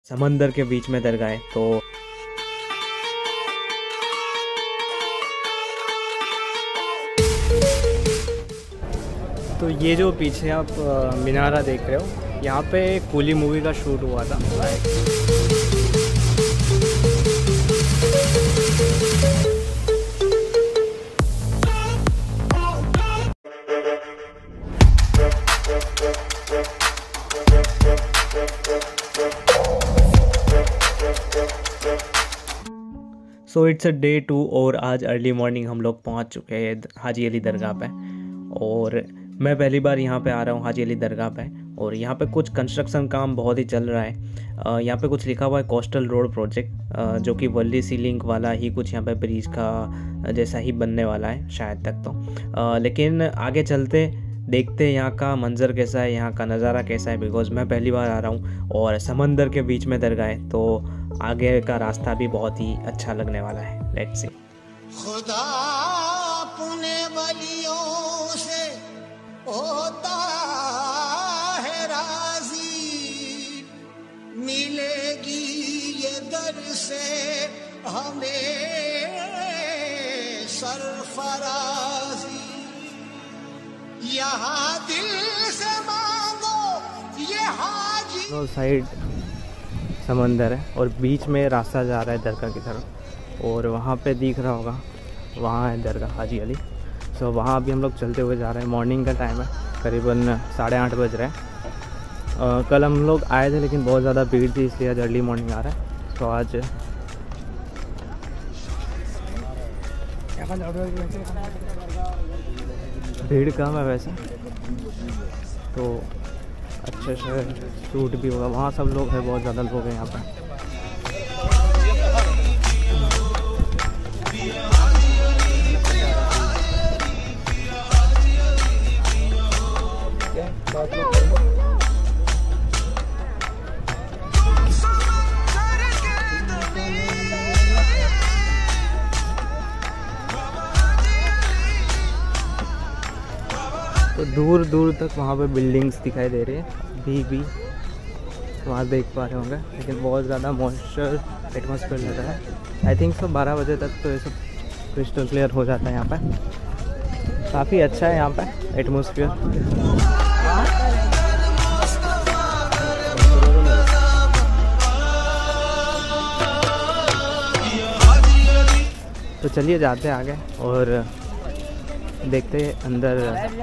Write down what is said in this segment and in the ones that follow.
समंदर के बीच में दरगाह है। तो ये जो पीछे आप मीनारा देख रहे हो, यहाँ पे कूली मूवी का शूट हुआ था। सो इट्स अ डे 2 और आज अर्ली मॉर्निंग हम लोग पहुँच चुके हैं हाजी अली दरगाह पे। और मैं पहली बार यहाँ पे आ रहा हूँ हाजी अली दरगाह पे। और यहाँ पे कुछ कंस्ट्रक्शन काम बहुत ही चल रहा है। यहाँ पे कुछ लिखा हुआ है कोस्टल रोड प्रोजेक्ट, जो कि वर्ली सी लिंक वाला ही कुछ यहाँ पे ब्रिज का जैसा ही बनने वाला है शायद तक तो। लेकिन आगे चलते देखते यहाँ का मंज़र कैसा है, यहाँ का नज़ारा कैसा है, बिकॉज़ मैं पहली बार आ रहा हूँ और समंदर के बीच में दरगाह है, तो आगे का रास्ता भी बहुत ही अच्छा लगने वाला है। Let's see. खुदा अपने वलियों से होता है राजी, मिलेगी ये दर से हमें सरफराजी, यहाँ दिल से मांगो ये हाजी। दोनों साइड समंदर है और बीच में रास्ता जा रहा है दरगाह की तरफ, और वहाँ पे दिख रहा होगा वहाँ है दरगाह हाजी अली। सो वहाँ अभी हम लोग चलते हुए जा रहे हैं। मॉर्निंग का टाइम है, करीबन 8:30 बज रहे हैं। कल हम लोग आए थे लेकिन बहुत ज़्यादा भीड़ थी, इसलिए आज अर्ली मॉर्निंग आ रहा है। तो आज भीड़ कम है वैसे तो अच्छे से शूट भी होगा। वहाँ सब लोग हैं, बहुत ज़्यादा लोग हैं यहाँ पर। तो दूर दूर तक वहाँ पे बिल्डिंग्स दिखाई दे रही है, अभी भी वहाँ देख पा रहे होंगे, लेकिन बहुत ज़्यादा मॉइस्चर एटमॉस्फेयर लग रहा है। आई थिंक 12 बजे तक तो ये सब क्रिस्टल क्लियर हो जाता है। यहाँ पे काफ़ी अच्छा है यहाँ पे एटमॉस्फेयर। तो चलिए जाते हैं आगे और देखते हैं अंदर।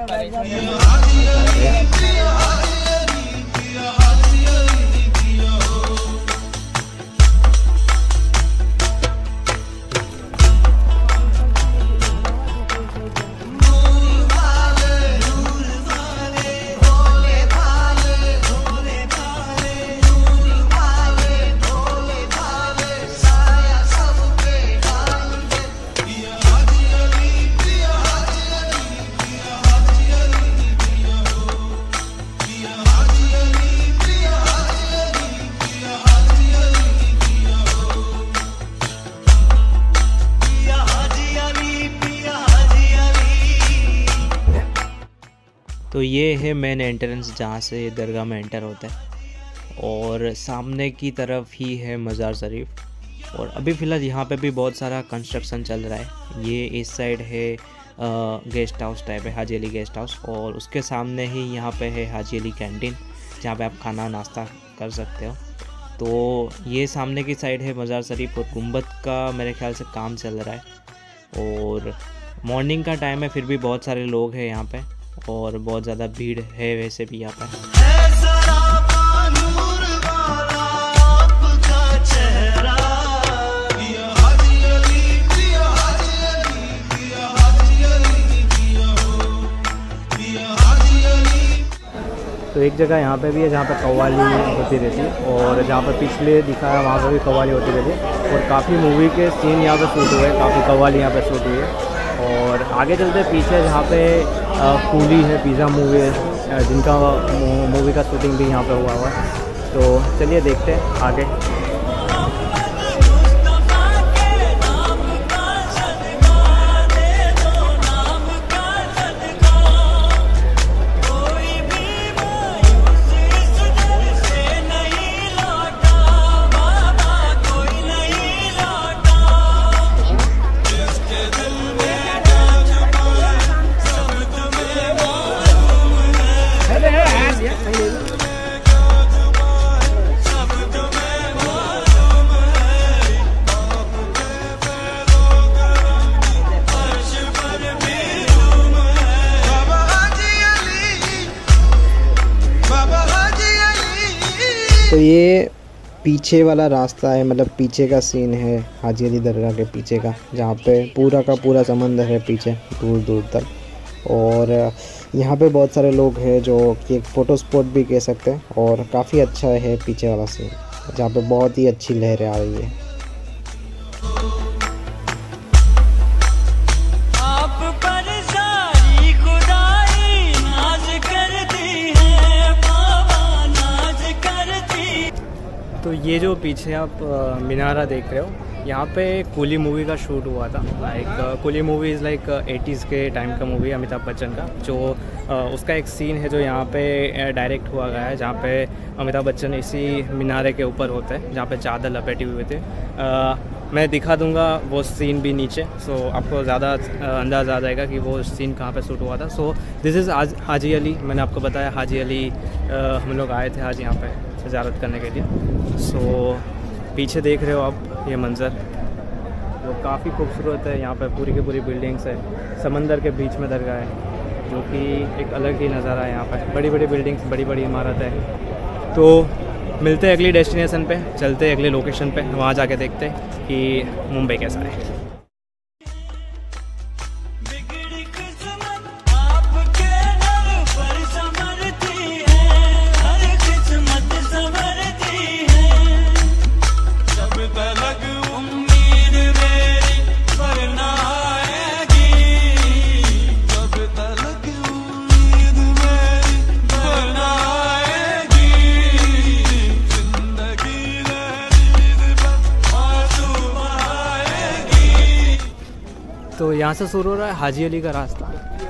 तो ये है मेन एंट्रेंस जहाँ से दरगाह में एंटर होता है, और सामने की तरफ ही है मज़ार शरीफ। और अभी फ़िलहाल यहाँ पे भी बहुत सारा कंस्ट्रक्शन चल रहा है। ये इस साइड है गेस्ट हाउस टाइप है, हाजी अली गेस्ट हाउस, और उसके सामने ही यहाँ पे है हाजी अली कैंटीन, जहाँ पे आप खाना नाश्ता कर सकते हो। तो ये सामने की साइड है मज़ार शरीफ, और गुंबद का मेरे ख्याल से काम चल रहा है। और मॉर्निंग का टाइम है, फिर भी बहुत सारे लोग हैं यहाँ पे, और बहुत ज़्यादा भीड़ है वैसे भी यहाँ पर। तो एक जगह यहाँ पे भी है जहाँ पे कव्वाली होती रहती है, और जहाँ पर पिछले दिखाया वहाँ पर भी कव्वाली होती रहती है। और काफ़ी मूवी के सीन यहाँ पे शूट हुए, काफ़ी कव्वाली यहाँ पे शूट हुई है। और आगे चलते पीछे जहाँ पे कूली है, पिज़्ज़ा मूवी है, जिनका मूवी का शूटिंग भी यहाँ पे हुआ है। तो चलिए देखते हैं आगे। ये पीछे वाला रास्ता है, मतलब पीछे का सीन है हाजी अली दरगाह के पीछे का, जहाँ पे पूरा का पूरा समंदर है पीछे दूर दूर तक। और यहाँ पे बहुत सारे लोग हैं जो कि एक फ़ोटो स्पॉट भी कह सकते हैं, और काफ़ी अच्छा है पीछे वाला सीन जहाँ पे बहुत ही अच्छी लहरें आ रही है। तो ये जो पीछे आप मीनारा देख रहे हो, यहाँ पे कूली मूवी का शूट हुआ था। Coolie movie is like 80s के टाइम का मूवी, अमिताभ बच्चन का, जो उसका एक सीन है जो यहाँ पे डायरेक्ट हुआ गया है, जहाँ पे अमिताभ बच्चन इसी मीनारे के ऊपर होते हैं जहाँ पे चादर लपेटी हुए थे। मैं दिखा दूंगा वो सीन भी नीचे, सो आपको ज़्यादा अंदाज़ा आ जाएगा कि वो सीन कहाँ पे शूट हुआ था। So this is Haji Ali, मैंने आपको बताया हाजी अली, हम लोग आए थे आज यहाँ पे ज़ियारत करने के लिए। सो पीछे देख रहे हो आप ये मंज़र, वो काफ़ी खूबसूरत है। यहाँ पे पूरी की पूरी बिल्डिंग्स है, समंदर के बीच में दरगाह है, जो कि एक अलग ही नज़ारा है। यहाँ पर बड़ी बड़ी बिल्डिंग्स, बड़ी बड़ी इमारत है। तो मिलते हैं अगली डेस्टिनेशन पे, चलते हैं अगले लोकेशन पे, वहाँ जाके देखते हैं कि मुंबई कैसा है। तो यहाँ से शुरू हो रहा है हाजी अली का रास्ता,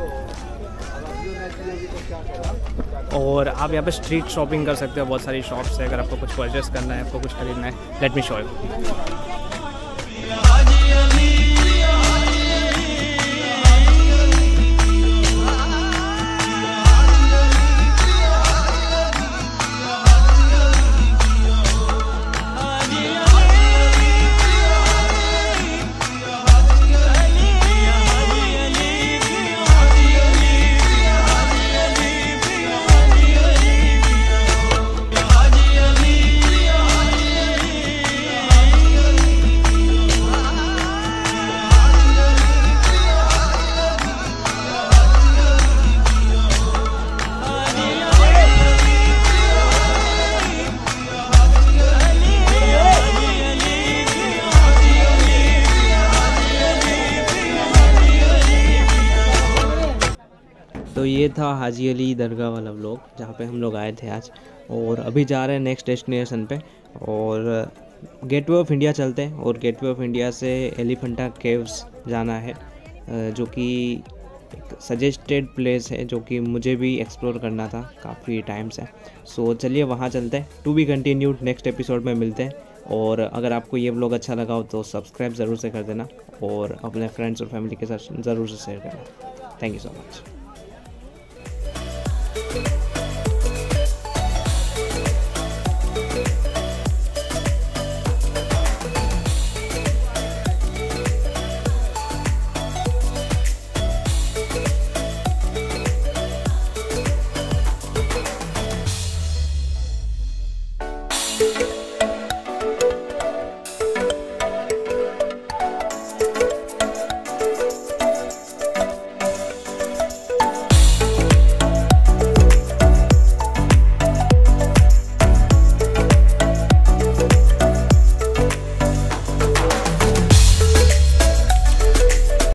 और आप यहाँ पे स्ट्रीट शॉपिंग कर सकते हो। बहुत सारी शॉप्स है, अगर आपको कुछ परचेस करना है, आपको कुछ खरीदना है। Let me show you. तो ये था हाजी अली दरगाह वाला व्लॉग, जहाँ पे हम लोग आए थे आज, और अभी जा रहे हैं नेक्स्ट डेस्टिनेशन पे, और गेटवे ऑफ इंडिया चलते हैं। और गेटवे ऑफ इंडिया से एलिफेंटा केव्स जाना है, जो कि एक सजेस्टेड प्लेस है, जो कि मुझे भी एक्सप्लोर करना था काफ़ी टाइम से। सो चलिए वहाँ चलते हैं। To be continued, next episode में मिलते हैं। और अगर आपको ये व्लॉग अच्छा लगा हो तो सब्सक्राइब ज़रूर से कर देना, और अपने फ्रेंड्स और फैमिली के साथ ज़रूर से शेयर करना। Thank you so much.